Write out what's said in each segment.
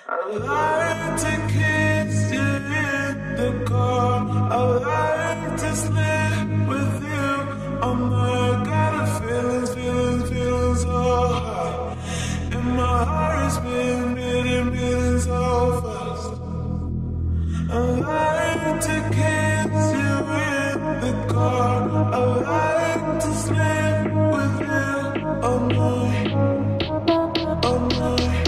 I like to kiss you in the car. I like to sleep with you. Oh my God, feeling so high. And my heart is beating so fast. I like to kiss you in the car. I like to sleep with you. Oh my, oh my.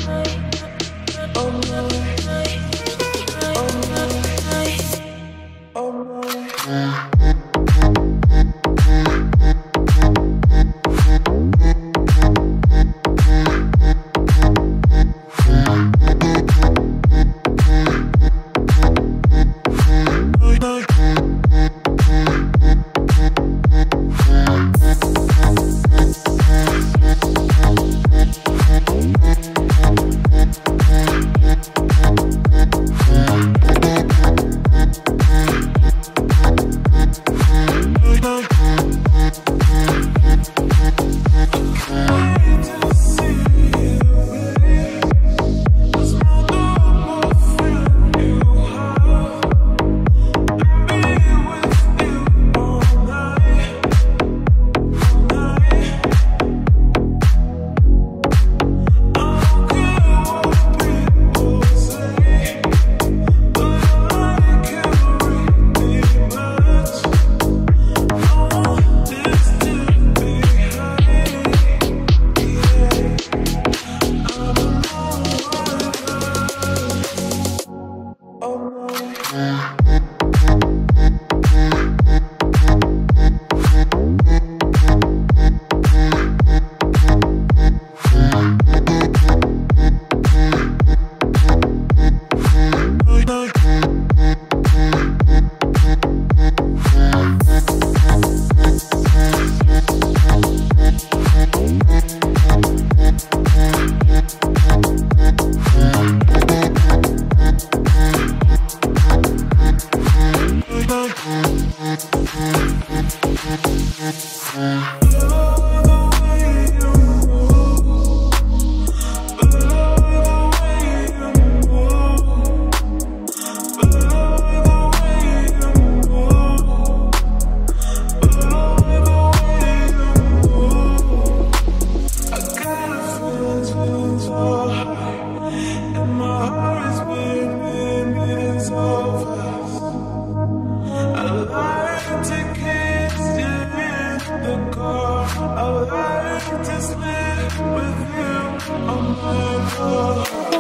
I like to sleep with you on my floor.